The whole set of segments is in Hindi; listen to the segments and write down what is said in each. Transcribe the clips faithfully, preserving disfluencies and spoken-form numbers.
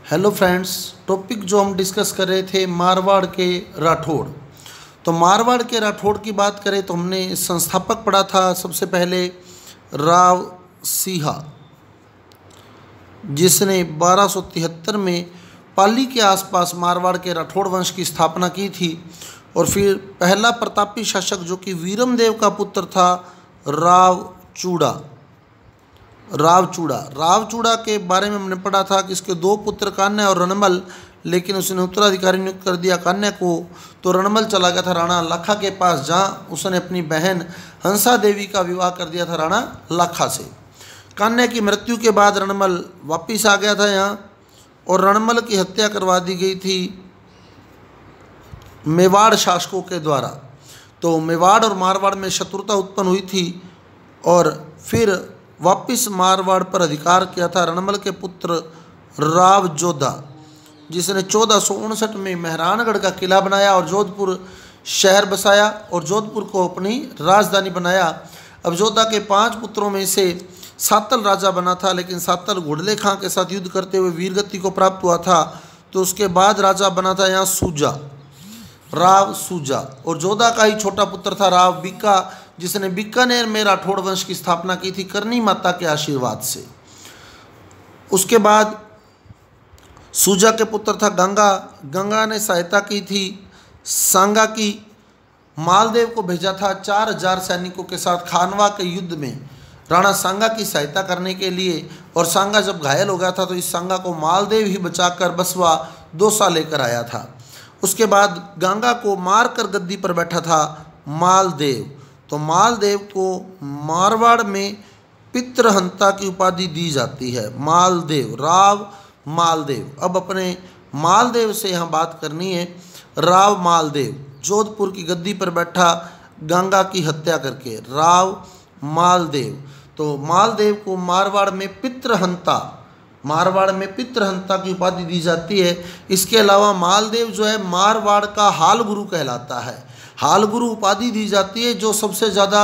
हेलो फ्रेंड्स, टॉपिक जो हम डिस्कस कर रहे थे मारवाड़ के राठौड़। तो मारवाड़ के राठौड़ की बात करें तो हमने संस्थापक पढ़ा था सबसे पहले राव सिंहा, जिसने बारह सौ तिहत्तर में पाली के आसपास मारवाड़ के राठौड़ वंश की स्थापना की थी। और फिर पहला प्रतापी शासक जो कि वीरमदेव का पुत्र था राव चूड़ा रावचूड़ा रावचूड़ा के बारे में हमने पढ़ा था कि इसके दो पुत्र कान्या और रणमल, लेकिन उसने उत्तराधिकारी नियुक्त कर दिया कान्या को। तो रणमल चला गया था राणा लाखा के पास, जहाँ उसने अपनी बहन हंसा देवी का विवाह कर दिया था राणा लाखा से। कान्या की मृत्यु के बाद रणमल वापिस आ गया था यहाँ, और रणमल की हत्या करवा दी गई थी मेवाड़ शासकों के द्वारा। तो मेवाड़ और मारवाड़ में शत्रुता उत्पन्न हुई थी, और फिर वापिस मारवाड़ पर अधिकार किया था रणमल के पुत्र राव जोधा, जिसने चौदह सौ उनसठ में मेहरानगढ़ का किला बनाया और जोधपुर शहर बसाया और जोधपुर को अपनी राजधानी बनाया। अब जोधा के पांच पुत्रों में से सातल राजा बना था, लेकिन सातल घुड़ले खां के साथ युद्ध करते हुए वीरगति को प्राप्त हुआ था। तो उसके बाद राजा बना था यहाँ सूजा, राव सूजा। और जोधा का ही छोटा पुत्र था राव बीका, जिसने बीकानेर में राठौड़ वंश की स्थापना की थी करनी माता के आशीर्वाद से। उसके बाद सूजा के पुत्र था गंगा। गंगा ने सहायता की थी सांगा की। मालदेव को भेजा था चार हजार सैनिकों के साथ खानवा के युद्ध में राणा सांगा की सहायता करने के लिए। और सांगा जब घायल हो गया था तो इस सांगा को मालदेव ही बचाकर बसवा दौसा लेकर आया था। उसके बाद गंगा को मारकर गद्दी पर बैठा था मालदेव। तो मालदेव को मारवाड़ में पितृहंता की उपाधि दी जाती है। मालदेव, राव मालदेव। अब अपने मालदेव से यहाँ बात करनी है। राव मालदेव जोधपुर की गद्दी पर बैठा गंगा की हत्या करके, राव मालदेव। तो मालदेव को मारवाड़ में पितृहंता मारवाड़ में पितृहंता की उपाधि दी जाती है। इसके अलावा मालदेव जो है मारवाड़ का हाल गुरु कहलाता है। हाल गुरु उपाधि दी जाती है जो सबसे ज़्यादा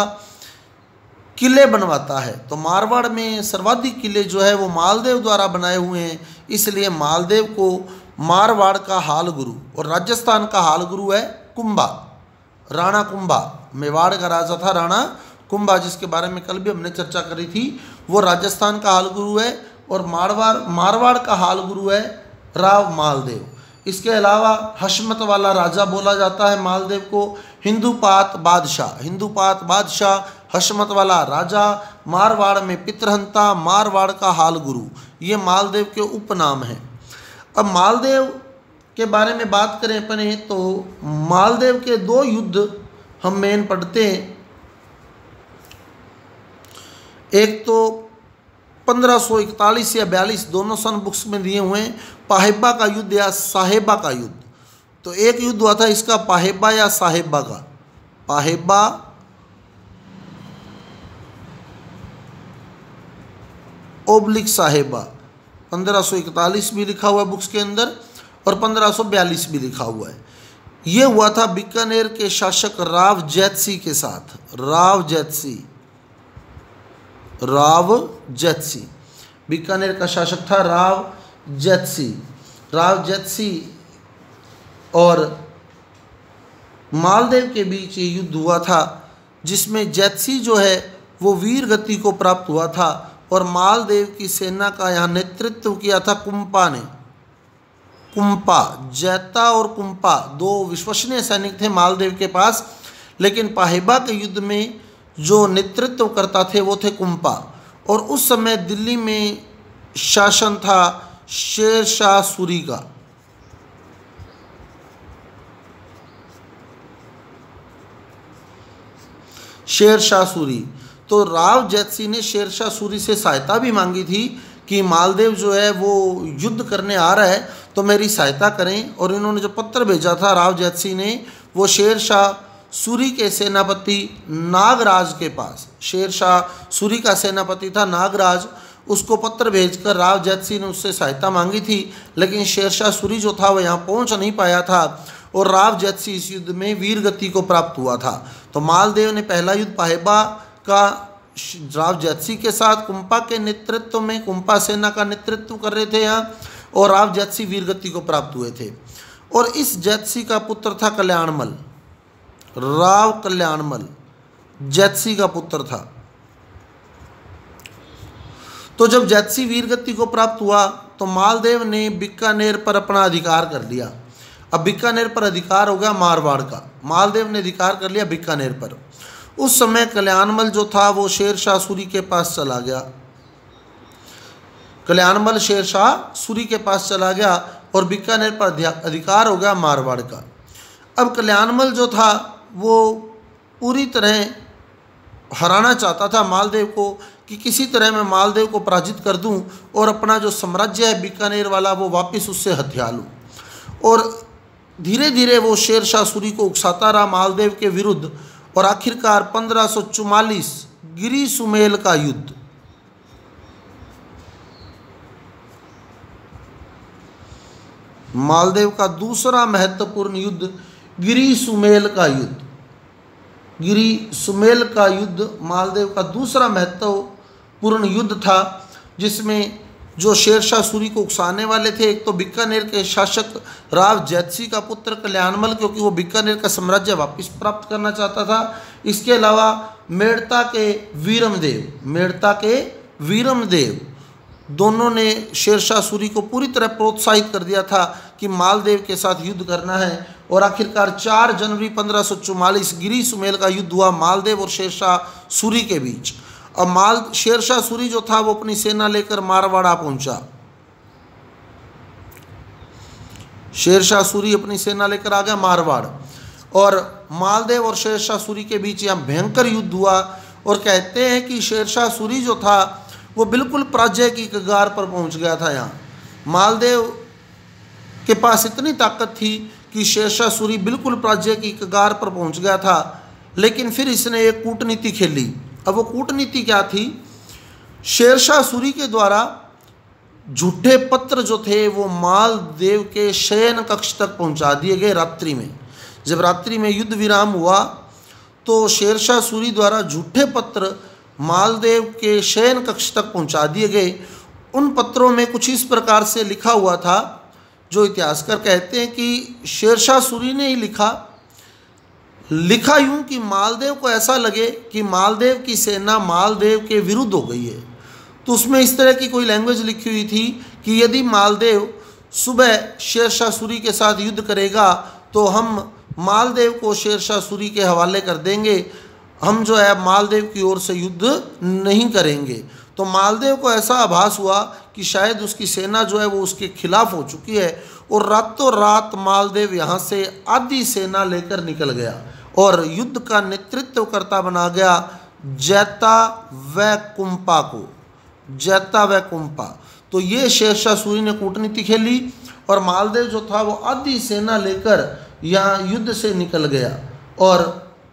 किले बनवाता है। तो मारवाड़ में सर्वाधिक किले जो है वो मालदेव द्वारा बनाए हुए हैं, इसलिए मालदेव को मारवाड़ का हाल गुरु। और राजस्थान का हाल गुरु है कुंभा, राणा कुंभा। मेवाड़ का राजा था राणा कुंभा, जिसके बारे में कल भी हमने चर्चा करी थी। वो राजस्थान का हाल गुरु है, और मारवाड़ मारवाड़ का हाल गुरु है राव मालदेव। इसके अलावा हशमत वाला राजा बोला जाता है मालदेव को। हिंदूपात बादशाह हिंदूपात बादशाह हशमत वाला राजा, मारवाड़ में पितृहंता, मारवाड़ का हाल गुरु, ये मालदेव के उपनाम हैं। अब मालदेव के बारे में बात करें अपने तो मालदेव के दो युद्ध हम मेन पढ़ते हैं। एक तो पंद्रह सौ इकतालीस या बयालीस दोनों सन बुक्स में दिए हुए हैं, पाहेबा का युद्ध या साहेबा का युद्ध। तो एक युद्ध हुआ था इसका पाहेबा या साहेबा का। पाहेबा ओब्लिक साहेबा, पंद्रह सौ इकतालीस भी लिखा हुआ है बुक्स के अंदर और पंद्रह सौ बयालीस भी लिखा हुआ है। ये हुआ था बीकानेर के शासक राव जैतसी के साथ। राव जैतसी राव जैतसी बीकानेर का शासक था राव जैतसी। राव जैतसी और मालदेव के बीच ये युद्ध हुआ था, जिसमें जैतसी जो है वो वीर गति को प्राप्त हुआ था, और मालदेव की सेना का यहाँ नेतृत्व किया था कुंपा ने। कुंपा, जैता और कुंपा दो विश्वसनीय सैनिक थे मालदेव के पास, लेकिन पाहेबा के युद्ध में जो नेतृत्व करता थे वो थे कुंपा। और उस समय दिल्ली में शासन था शेर शाह सूरी का। शेर शाह सूरी तो राव जैतसी ने शेर शाह सूरी से सहायता भी मांगी थी कि मालदेव जो है वो युद्ध करने आ रहा है तो मेरी सहायता करें। और इन्होंने जो पत्र भेजा था राव जैतसी ने, वो शेर शाह सूरी के सेनापति नागराज के पास, शेर शाह सूरी का सेनापति था नागराज, उसको पत्र भेजकर राव जैतसी ने उससे सहायता मांगी थी। लेकिन शेर शाह सूरी जो था वो यहाँ पहुँच नहीं पाया था, और राव जैतसी इस युद्ध में वीरगति को प्राप्त हुआ था। तो मालदेव ने पहला युद्ध पाहेबा का राव जैतसी के साथ कुंपा के नेतृत्व में, कुंपा सेना का नेतृत्व कर रहे थे यहाँ, और राव जैतसी वीरगति को प्राप्त हुए थे। और इस जैतसी का पुत्र था कल्याणमल, राव कल्याणमल जैतसी का पुत्र था। तो जब जैतसी वीरगति को प्राप्त हुआ तो मालदेव ने बीकानेर पर अपना अधिकार कर लिया। अब बीकानेर पर अधिकार हो गया मारवाड़ का, मालदेव ने अधिकार कर लिया बीकानेर पर। उस समय कल्याणमल जो था वो शेरशाह सूरी के पास चला गया, कल्याणमल शेरशाह सूरी के पास चला गया और बीकानेर पर अधिकार हो गया मारवाड़ का। अब कल्याणमल जो था वो पूरी तरह हराना चाहता था मालदेव को कि किसी तरह मैं मालदेव को पराजित कर दूं और अपना जो साम्राज्य है बीकानेर वाला वो वापस उससे हथिया लूँ। और धीरे धीरे वो शेरशाह सूरी को उकसाता रहा मालदेव के विरुद्ध और आखिरकार पंद्रह सौ चौवालीस गिरी सुमेल का युद्ध, मालदेव का दूसरा महत्वपूर्ण युद्ध गिरी सुमेल का युद्ध, गिरी सुमेल का युद्ध मालदेव का दूसरा महत्वपूर्ण युद्ध था, जिसमें जो शेरशाह सूरी को उकसाने वाले थे एक तो बीकानेर के शासक राव जैतसी का पुत्र कल्याणमल, क्योंकि वो बीकानेर का साम्राज्य वापस प्राप्त करना चाहता था। इसके अलावा मेड़ता के वीरमदेव, मेड़ता के वीरमदेव दोनों ने शेरशाह सूरी को पूरी तरह प्रोत्साहित कर दिया था कि मालदेव के साथ युद्ध करना है। और आखिरकार चार जनवरी पंद्रह सौ चौवालीस गिरी सुमेल का युद्ध हुआ मालदेव और शेरशाह सूरी के बीच। अब माल शेरशाह सूरी जो था वो अपनी सेना लेकर मारवाड़ा पहुंचा, शेरशाह सूरी अपनी सेना लेकर आ गया मारवाड़ और मालदेव और शेरशाह सूरी के बीच यहाँ भयंकर युद्ध हुआ। और कहते हैं कि शेरशाह सूरी जो था वो बिल्कुल पराजय की कगार पर पहुंच गया था। यहाँ मालदेव के पास इतनी ताकत थी कि शेरशाह सूरी बिल्कुल पराजय की कगार पर पहुंच गया था, लेकिन फिर इसने एक कूटनीति खेली। अब वो कूटनीति क्या थी? शेरशाह सूरी के द्वारा झूठे पत्र जो थे वो मालदेव के शयन कक्ष तक पहुंचा दिए गए रात्रि में। जब रात्रि में युद्ध विराम हुआ तो शेरशाह सूरी द्वारा झूठे पत्र मालदेव के शयन कक्ष तक पहुंचा दिए गए। उन पत्रों में कुछ इस प्रकार से लिखा हुआ था, जो इतिहासकार कहते हैं कि शेरशाह सूरी ने ही लिखा लिखा यूं कि मालदेव को ऐसा लगे कि मालदेव की सेना मालदेव के विरुद्ध हो गई है। तो उसमें इस तरह की कोई लैंग्वेज लिखी हुई थी कि यदि मालदेव सुबह शेरशाह सूरी के साथ युद्ध करेगा तो हम मालदेव को शेरशाह सूरी के हवाले कर देंगे, हम जो है मालदेव की ओर से युद्ध नहीं करेंगे। तो मालदेव को ऐसा आभास हुआ कि शायद उसकी सेना जो है वो उसके खिलाफ हो चुकी है और रातों रात मालदेव यहाँ से आधी सेना लेकर निकल गया और युद्ध का नेतृत्व करता बना गया जैता व कुंपा को, जैता व कुंपा। तो ये शेरशाह सूरी ने कूटनीति खेली और मालदेव जो था वो आधी सेना लेकर यहाँ युद्ध से निकल गया और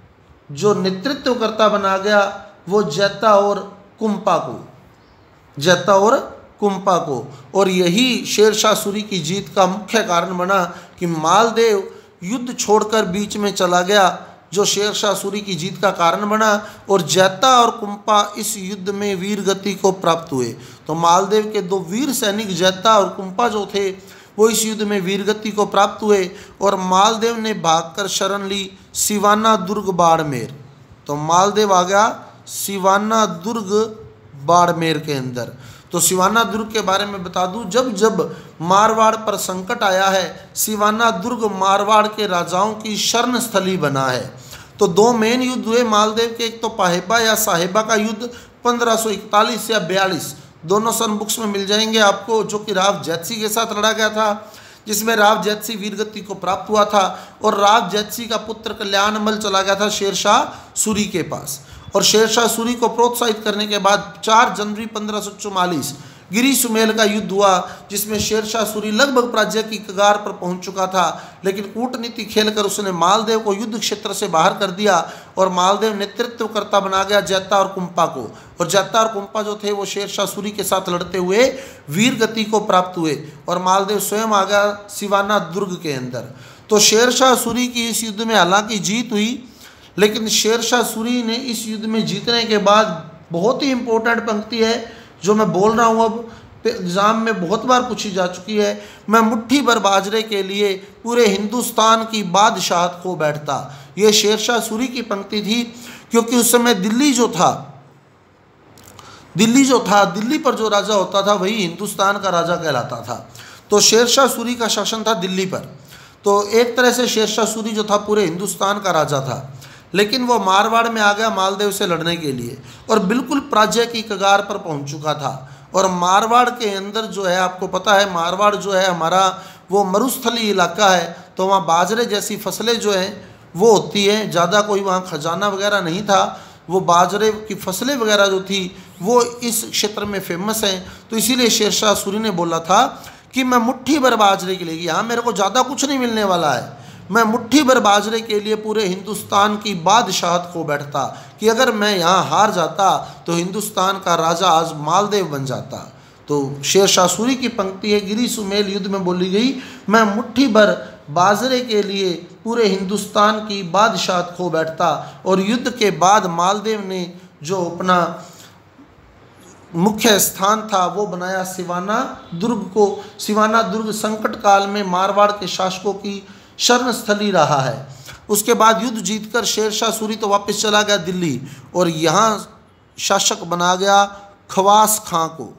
जो नेतृत्व करता बना गया वो जैता और कुंपा को, जैता और कुंपा को। और यही शेरशाह सूरी की जीत का मुख्य कारण बना कि मालदेव युद्ध छोड़कर बीच में चला गया, जो शेरशाह सूरी की जीत का कारण बना। और जैता और कुंपा इस युद्ध में वीर गति को प्राप्त हुए। तो मालदेव के दो वीर सैनिक जैता और कुंपा जो थे वो इस युद्ध में वीरगति को प्राप्त हुए और मालदेव ने भागकर शरण ली सिवाना दुर्ग बाड़मेर। तो मालदेव आ गया सिवाना दुर्ग बाड़मेर के अंदर। तो सिवाना दुर्ग के बारे में बता दूं, जब जब मारवाड़ पर संकट आया है सिवाना दुर्ग मारवाड़ के राजाओं की शरण स्थली बना है। तो दो मेन युद्ध हुए मालदेव के, एक तो पाहेबा या साहेबा का युद्ध पंद्रह सौ इकतालीस या बयालीस, दोनों सन बुक्स में मिल जाएंगे आपको, जो कि राव जैतसी के साथ लड़ा गया था, जिसमें राव जैतसी वीरगति को प्राप्त हुआ था और राव जैतसी का पुत्र कल्याणमल चला गया था शेरशाह सूरी के पास। और शेरशाह सूरी को प्रोत्साहित करने के बाद चार जनवरी पंद्रह सौ चौवालीस गिरी सुमेल का युद्ध हुआ, जिसमें शेरशाह सूरी लगभग पराजय की कगार पर पहुंच चुका था, लेकिन कूटनीति खेलकर उसने मालदेव को युद्ध क्षेत्र से बाहर कर दिया और मालदेव नेतृत्व करता बना गया जैता और कुंपा को। और जैता और कुंपा जो थे वो शेरशाह सूरी के साथ लड़ते हुए वीर गति को प्राप्त हुए और मालदेव स्वयं आ गया सिवाना दुर्ग के अंदर। तो शेरशाह सूरी की इस युद्ध में हालांकि जीत हुई, लेकिन शेरशाह सूरी ने इस युद्ध में जीतने के बाद बहुत ही इंपॉर्टेंट पंक्ति है जो मैं बोल रहा हूँ अब, एग्ज़ाम में बहुत बार पूछी जा चुकी है। मैं मुट्ठी भर बाजरे के लिए पूरे हिंदुस्तान की बादशाहत खो बैठता। ये शेरशाह सूरी की पंक्ति थी, क्योंकि उस समय दिल्ली जो था दिल्ली जो था दिल्ली पर जो राजा होता था वही हिंदुस्तान का राजा कहलाता था। तो शेरशाह सूरी का शासन था दिल्ली पर। तो एक तरह से शेरशाह सूरी जो था पूरे हिंदुस्तान का राजा था, लेकिन वो मारवाड़ में आ गया मालदेव से लड़ने के लिए और बिल्कुल पराजय की कगार पर पहुंच चुका था। और मारवाड़ के अंदर जो है, आपको पता है मारवाड़ जो है हमारा वो मरुस्थली इलाका है, तो वहाँ बाजरे जैसी फसलें जो हैं वो होती हैं। ज़्यादा कोई वहाँ खजाना वगैरह नहीं था, वो बाजरे की फसलें वगैरह जो थी वो इस क्षेत्र में फेमस हैं। तो इसीलिए शेरशाह सूरी ने बोला था कि मैं मुट्ठी भर बाजरे के लिए, यहाँ मेरे को ज़्यादा कुछ नहीं मिलने वाला है, मैं मुट्ठी भर बाजरे के लिए पूरे हिंदुस्तान की बादशाहत को बैठता, कि अगर मैं यहाँ हार जाता तो हिंदुस्तान का राजा आज मालदेव बन जाता। तो शेरशाह सूरी की पंक्ति है, गिरी सुमेल युद्ध में बोली गई, मैं मुट्ठी भर बाजरे के लिए पूरे हिंदुस्तान की बादशाहत खो बैठता। और युद्ध के बाद मालदेव ने जो अपना मुख्य स्थान था वो बनाया सिवाना दुर्ग को। सिवाना दुर्ग संकट काल में मारवाड़ के शासकों की शरण स्थली रहा है। उसके बाद युद्ध जीतकर शेरशाह सूरी तो वापस चला गया दिल्ली और यहाँ शासक बना गया खवास खां को।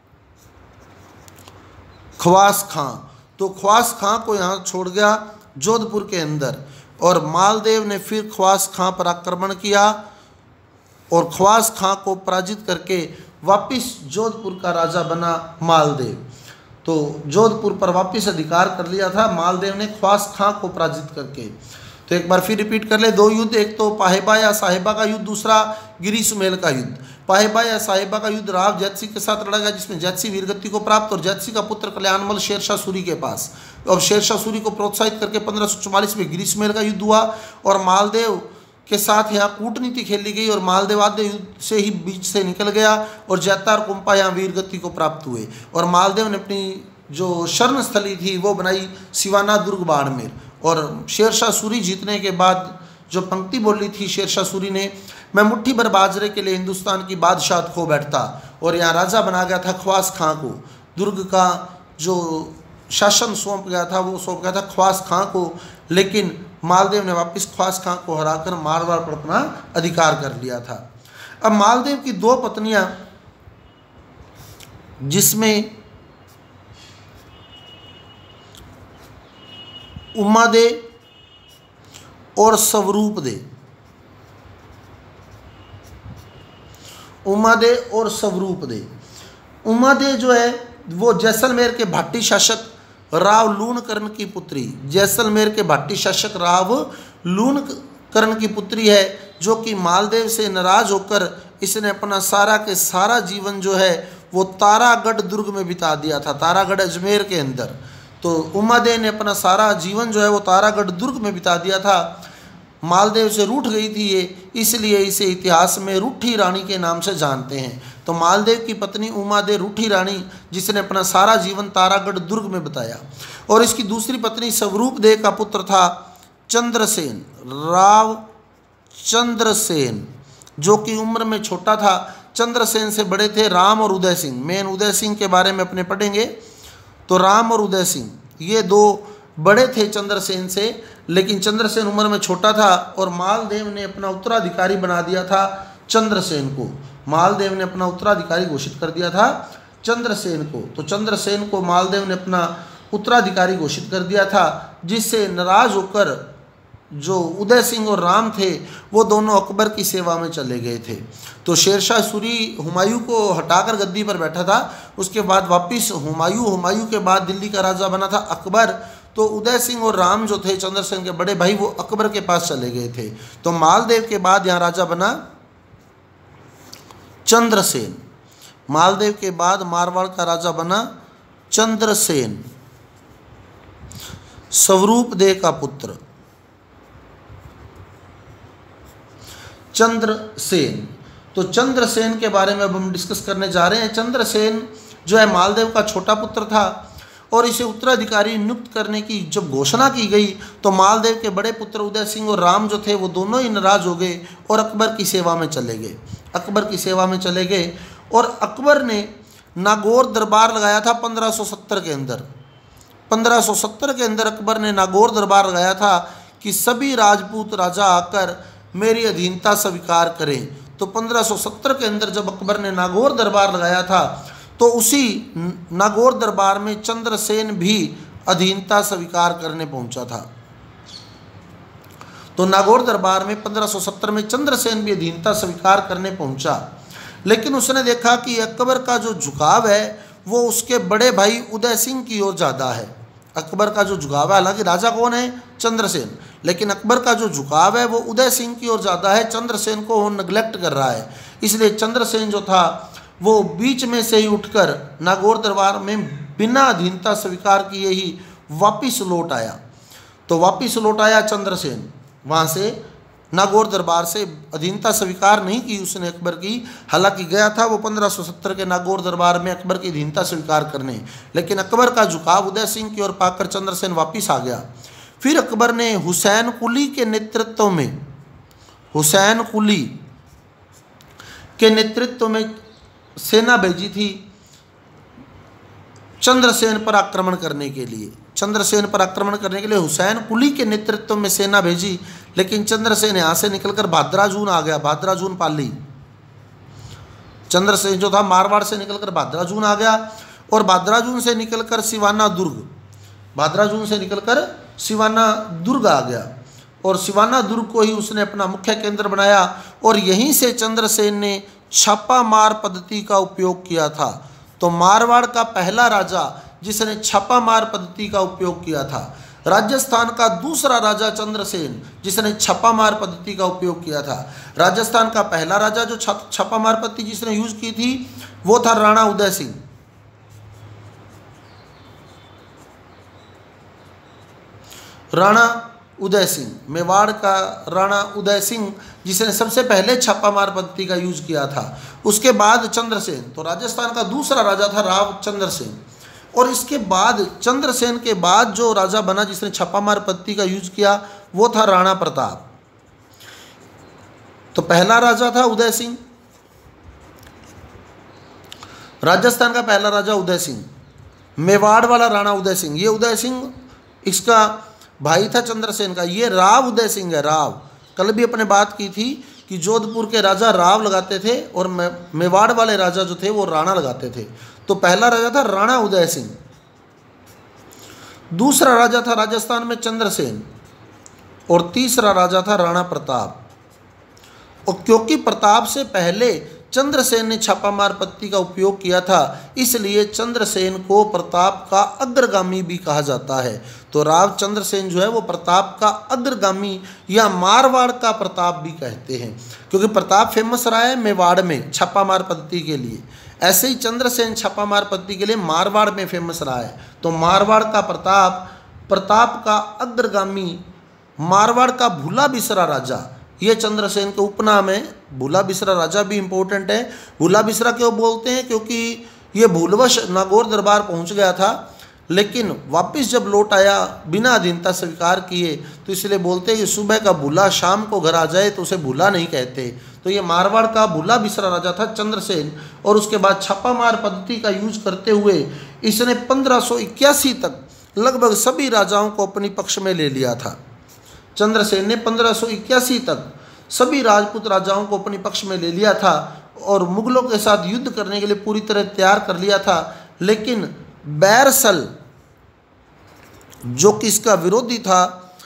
खवास खां तो खवास खां को यहाँ छोड़ गया जोधपुर के अंदर, और मालदेव ने फिर खवास खां पर आक्रमण किया और खवास खां को पराजित करके वापिस जोधपुर का राजा बना मालदेव। तो जोधपुर पर वापस अधिकार कर लिया था मालदेव ने खवास खां को पराजित करके। तो एक बार फिर रिपीट कर ले, दो युद्ध, एक तो पाहेबा या साहिबा का युद्ध, दूसरा गिरी सुमेल का युद्ध। पाहेबा या साहिबा का युद्ध राव जैतसिंह के साथ लड़ा गया, जिसमें जैतसिंह वीरगति को प्राप्त और जैतसिंह का पुत्र कल्याणमल शेरशाह सूरी के पास। अब शेरशाह सूरी को प्रोत्साहित करके पंद्रह सौ चौवालीस में गिरी सुमेल का युद्ध हुआ और मालदेव के साथ यहाँ कूटनीति खेली गई और मालदेव आद्य युद्ध से ही बीच से निकल गया और जैतार कुंपा यहाँ वीरगति को प्राप्त हुए। और मालदेव ने अपनी जो शरण स्थली थी वो बनाई सिवाना दुर्ग बाड़मेर। और शेरशाह सूरी जीतने के बाद जो पंक्ति बोली थी शेरशाह सूरी ने, मैं मुट्ठी भर बाजरे के लिए हिंदुस्तान की बादशाहत खो बैठता, और यहाँ राजा बना गया था खवास खां को। दुर्ग का जो शासन सौंप गया था वो सौंप गया था खवास खां को, लेकिन मालदेव ने वापस खवास खां को हराकर मारवाड़ पर अपना अधिकार कर लिया था। अब मालदेव की दो पत्नियां, जिसमें उमा दे और स्वरूप दे, उमा दे और स्वरूप दे। उमा दे जो है वो जैसलमेर के भाटी शासक राव लूणकर्ण की पुत्री, जैसलमेर के भाटी शासक राव लूणकर्ण की पुत्री है, जो कि मालदेव से नाराज होकर इसने अपना सारा के सारा जीवन जो है वो तारागढ़ दुर्ग में बिता दिया था, तारागढ़ अजमेर के अंदर। तो उमादे ने अपना सारा जीवन जो है वो तारागढ़ दुर्ग में बिता दिया था। मालदेव से रूठ गई थी ये, इसलिए इसे इतिहास में रूठी रानी के नाम से जानते हैं। तो मालदेव की पत्नी उमादे रूठी रानी, जिसने अपना सारा जीवन तारागढ़ दुर्ग में बिताया। और इसकी दूसरी पत्नी स्वरूप दे का पुत्र था चंद्रसेन, राव चंद्रसेन, जो कि उम्र में छोटा था। चंद्रसेन से बड़े थे राम और उदय सिंह। मेन उदय सिंह के बारे में अपने पढ़ेंगे। तो राम और उदय सिंह ये दो बड़े थे चंद्रसेन से, लेकिन चंद्रसेन उम्र में छोटा था और मालदेव ने अपना उत्तराधिकारी बना दिया था चंद्रसेन को। मालदेव ने अपना उत्तराधिकारी घोषित कर दिया था चंद्रसेन को। तो चंद्रसेन को मालदेव ने अपना उत्तराधिकारी घोषित कर दिया था, जिससे नाराज होकर जो उदय सिंह और राम थे वो दोनों अकबर की सेवा में चले गए थे। तो शेरशाह सूरी हुमायूं को हटाकर गद्दी पर बैठा था। उसके बाद वापस हुमायूं हुमायूं के बाद दिल्ली का राजा बना था अकबर। तो उदय सिंह और राम जो थे चंद्रसेन के बड़े भाई, वो अकबर के पास चले गए थे। तो मालदेव के बाद यहाँ राजा बना चंद्रसेन। मालदेव के बाद मारवाड़ का राजा बना चंद्रसेन, स्वरूप दे का पुत्र चंद्रसेन। तो चंद्रसेन के बारे में अब हम डिस्कस करने जा रहे हैं। चंद्रसेन जो है मालदेव का छोटा पुत्र था और इसे उत्तराधिकारी नियुक्त करने की जब घोषणा की गई तो मालदेव के बड़े पुत्र उदय सिंह और राम जो थे वो दोनों ही नाराज हो गए और अकबर की सेवा में चले गए। अकबर की सेवा में चले गए और अकबर ने नागौर दरबार लगाया था पंद्रह सौ सत्तर के अंदर। पंद्रह सौ सत्तर के अंदर अकबर ने नागौर दरबार लगाया था कि सभी राजपूत राजा आकर मेरी अधीनता स्वीकार करें। तो पंद्रह सौ सत्तर के अंदर जब अकबर ने नागौर दरबार लगाया था तो उसी नागौर दरबार में चंद्रसेन भी अधीनता स्वीकार करने पहुंचा था। तो नागौर दरबार में पंद्रह सौ सत्तर में चंद्रसेन भी अधीनता स्वीकार करने पहुंचा, लेकिन उसने देखा कि अकबर का जो झुकाव है वो उसके बड़े भाई उदय सिंह की ओर ज़्यादा है। अकबर का जो झुकाव है, हालांकि राजा कौन है? चंद्रसेन, लेकिन अकबर का जो झुकाव है वो उदय सिंह की ओर ज़्यादा है, चंद्रसेन को वो नेग्लेक्ट कर रहा है। इसलिए चंद्रसेन जो था वो बीच में से ही उठकर नागौर दरबार में बिना अधीनता स्वीकार किए ही वापिस लौट आया। तो वापिस लौट आया चंद्रसेन, वहाँ से नागौर दरबार से अधीनता स्वीकार नहीं की उसने अकबर की। हालांकि गया था वो पंद्रह सौ सत्तर के नागौर दरबार में अकबर की अधीनता स्वीकार करने, लेकिन अकबर का झुकाव उदय सिंह की ओर पाकर चंद्रसेन वापिस आ गया। फिर अकबर ने हुसैन कुली के नेतृत्व में हुसैन कुली के नेतृत्व में सेना भेजी थी चंद्रसेन पर आक्रमण करने के लिए। चंद्रसेन पर आक्रमण करने के लिए हुसैन कुली के नेतृत्व में सेना भेजी, लेकिन चंद्रसेन यहाँ से निकलकर भाद्राजून आ गया, भाद्राजून पाली। चंद्रसेन जो था मारवाड़ से निकलकर भाद्राजून आ गया और भाद्राजून से निकलकर सिवाना दुर्ग भाद्राजून से निकलकर सिवाना दुर्ग आ गया और सिवाना दुर्ग को ही उसने अपना मुख्य केंद्र बनाया और यहीं से चंद्रसेन ने छापा मार पद्धति का उपयोग किया था। तो मारवाड़ का पहला राजा जिसने छापा मार पद्धति का उपयोग किया था, राजस्थान का दूसरा राजा चंद्रसेन जिसने छापा मार पद्धति का उपयोग किया था। राजस्थान का पहला राजा जो छापा मार पद्धति जिसने यूज की थी वो था राणा उदय सिंह। राणा उदय सिंह, मेवाड़ का राणा उदय सिंह जिसने सबसे पहले छापा मार पद्धति का यूज किया था। उसके बाद चंद्रसेन, तो राजस्थान का दूसरा राजा था राव चंद्रसेन। और इसके बाद चंद्रसेन के बाद जो राजा बना जिसने छापामार पद्धति का यूज किया वो था राणा प्रताप। तो पहला राजा था उदय सिंह, राजस्थान का पहला राजा उदय सिंह, मेवाड़ वाला राणा उदय सिंह। ये उदय सिंह इसका भाई था चंद्रसेन का। ये राव उदय सिंह है, राव। कल भी अपने बात की थी कि जोधपुर के राजा राव लगाते थे और मेवाड़ वाले राजा जो थे वो राणा लगाते थे। तो पहला राजा था राणा उदय सिंह, दूसरा राजा था राजस्थान में चंद्रसेन और तीसरा राजा था राणा प्रताप। और क्योंकि प्रताप से पहले चंद्रसेन ने छापामार पद्धति का उपयोग किया था इसलिए चंद्रसेन को प्रताप का अग्रगामी भी कहा जाता है। तो राव चंद्रसेन जो है वो प्रताप का अग्रगामी या मारवाड़ का प्रताप भी कहते हैं, क्योंकि प्रताप फेमस रहा है मेवाड़ में छापामार पद्धति के लिए, ऐसे ही चंद्रसेन छापामार पद्धति के लिए मारवाड़ में फेमस रहा है। तो मारवाड़ का प्रताप, प्रताप का अग्रगामी, मारवाड़ का भूला बिसरा राजा, ये चंद्रसेन के उपनाम है। भूला बिसरा राजा भी इम्पोर्टेंट है। भूला बिसरा क्यों बोलते हैं? क्योंकि ये भूलवश नागौर दरबार पहुंच गया था लेकिन वापस जब लौट आया बिना अधीनता स्वीकार किए, तो इसलिए बोलते हैं कि सुबह का भूला शाम को घर आ जाए तो उसे भूला नहीं कहते। तो ये मारवाड़ का भूला बिसरा राजा था चंद्रसेन। और उसके बाद छापामार पद्धति का यूज करते हुए इसने पंद्रह सौ इक्यासी तक लगभग सभी राजाओं को अपनी पक्ष में ले लिया था। चंद्रसेन ने पंद्रह सौ इक्यासी तक सभी राजपूत राजाओं को अपनी पक्ष में ले लिया था और मुगलों के साथ युद्ध करने के लिए पूरी तरह तैयार कर लिया था। लेकिन बैरसल जो कि इसका विरोधी था,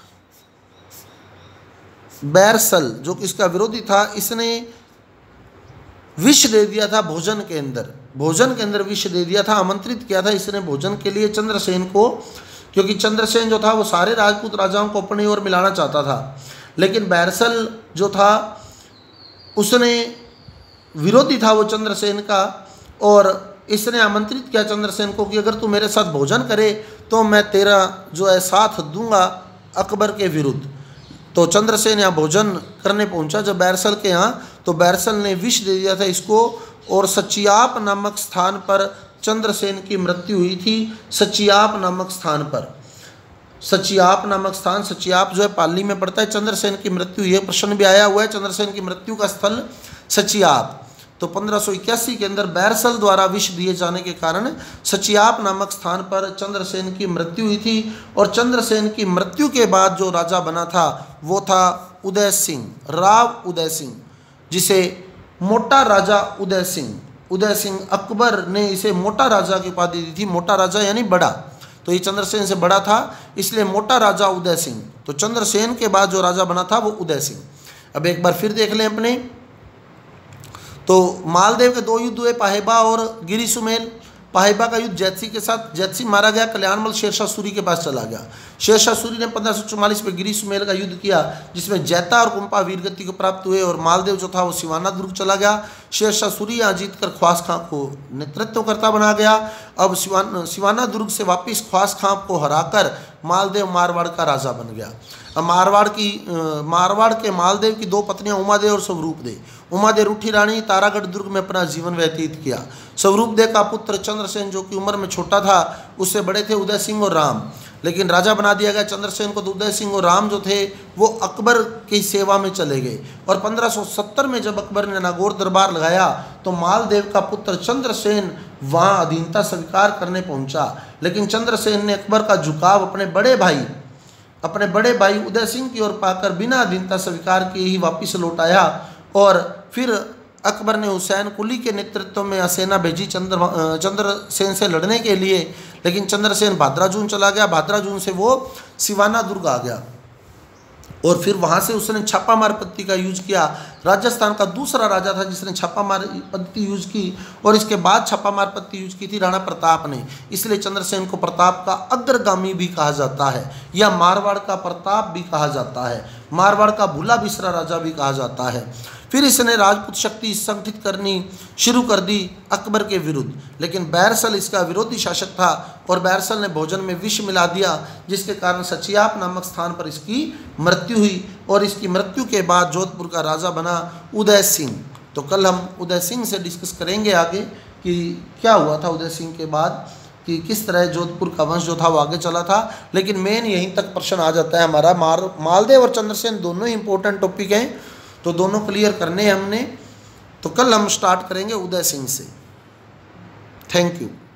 बैरसल जो कि इसका विरोधी था, इसने विष दे दिया था भोजन के अंदर, भोजन के अंदर विष दे दिया था, आमंत्रित किया था इसने भोजन के लिए चंद्रसेन को, क्योंकि चंद्रसेन जो था वो सारे राजपूत राजाओं को अपनी ओर मिलाना चाहता था। लेकिन बैरसल जो था उसने विरोधी था वो चंद्रसेन का और इसने आमंत्रित किया चंद्रसेन को कि अगर तू मेरे साथ भोजन करे तो मैं तेरा जो है साथ दूंगा अकबर के विरुद्ध। तो चंद्रसेन यहाँ भोजन करने पहुंचा जब बैरसल के यहाँ, तो बैरसल ने विष दे दिया था इसको और सचियाप नामक स्थान पर चंद्रसेन की मृत्यु हुई थी। सचियाप नामक स्थान पर, सचियाप नामक स्थान, सचियाप जो है पाली में पड़ता है। चंद्रसेन की मृत्यु, ये प्रश्न भी आया हुआ है, चंद्रसेन की मृत्यु का स्थल सचियाप। तो पंद्रह सौ इक्यासी के अंदर बैरसल द्वारा विष दिए जाने के कारण सचियाप नामक स्थान पर चंद्रसेन की मृत्यु हुई थी। और चंद्रसेन की मृत्यु के बाद जो राजा बना था वो था उदय सिंह, राव उदय सिंह, जिसे मोटा राजा उदय सिंह उदय सिंह अकबर ने इसे मोटा राजा की उपाधि दी थी। मोटा राजा यानी बड़ा, तो ये चंद्रसेन से बड़ा था इसलिए मोटा राजा उदय सिंह। तो चंद्रसेन के बाद जो राजा बना था वो उदय सिंह। अब एक बार फिर देख लें अपने, तो मालदेव के दो युद्ध हुए, पाहेबा और गिरी सुमेल। पाहेबा का युद्ध जैतसी के साथ, जैतसी मारा गया, कल्याणमल शेरशाह सूरी के पास चला गया। शेरशाह सूरी ने पंद्रह सौ चौवालीस में गिरी सुमेल का युद्ध किया जिसमें जैता और कुंपा वीरगति को प्राप्त हुए और मालदेव जो था वो सिवाना दुर्ग चला गया। शेरशाह सूरी यहाँ जीतकर ख्वास खां को नेतृत्वकर्ता बना गया। अब सिवान सिवाना दुर्ग से वापिस ख्वास खां को हराकर मालदेव मारवाड़ का राजा बन गया। अब मारवाड़ की मारवाड़ के मालदेव की दो पत्नियां उमादेव और स्वरूपदेव। उमादेव रूठी रानी तारागढ़ दुर्ग में अपना जीवन व्यतीत किया। स्वरूपदेव का पुत्र चंद्रसेन जो कि उम्र में छोटा था, उससे बड़े थे उदय सिंह और राम, लेकिन राजा बना दिया गया चंद्रसेन को। तो उदय सिंह और राम जो थे वो अकबर की सेवा में चले गए। और पंद्रह सौ सत्तर में जब अकबर ने नागौर दरबार लगाया तो मालदेव का पुत्र चंद्रसेन वहाँ अधीनता स्वीकार करने पहुँचा, लेकिन चंद्रसेन ने अकबर का झुकाव अपने बड़े भाई अपने बड़े भाई उदय सिंह की ओर पाकर बिना अधीनता स्वीकार किए ही वापिस लौटाया। और फिर अकबर ने हुसैन कुली के नेतृत्व में सेना भेजी चंद्र चंद्रसेन से लड़ने के लिए, लेकिन चंद्रसेन भाद्राजून चला गया। भाद्राजून से वो सिवाना दुर्ग आ गया और फिर वहाँ से उसने छापामार पद्धति का यूज किया। राजस्थान का दूसरा राजा था जिसने छापामार पद्धति यूज की और इसके बाद छापामार पद्धति यूज की थी राणा प्रताप ने। इसलिए चंद्रसेन को प्रताप का अग्रगामी भी कहा जाता है या मारवाड़ का प्रताप भी कहा जाता है, मारवाड़ का भूला बिसरा राजा भी कहा जाता है। फिर इसने राजपूत शक्ति संगठित करनी शुरू कर दी अकबर के विरुद्ध, लेकिन बैरसल इसका विरोधी शासक था और बैरसल ने भोजन में विष मिला दिया जिसके कारण सचियाप नामक स्थान पर इसकी मृत्यु हुई। और इसकी मृत्यु के बाद जोधपुर का राजा बना उदय सिंह। तो कल हम उदय सिंह से डिस्कस करेंगे आगे कि क्या हुआ था उदय सिंह के बाद, कि किस तरह जोधपुर का वंश जो था वो आगे चला था। लेकिन मेन यहीं तक प्रश्न आ जाता है हमारा, मार मालदेव और चंद्रसेन दोनों ही इंपॉर्टेंट टॉपिक हैं, तो दोनों क्लियर करने हैं हमने। तो कल हम स्टार्ट करेंगे उदय सिंह से। Thank you.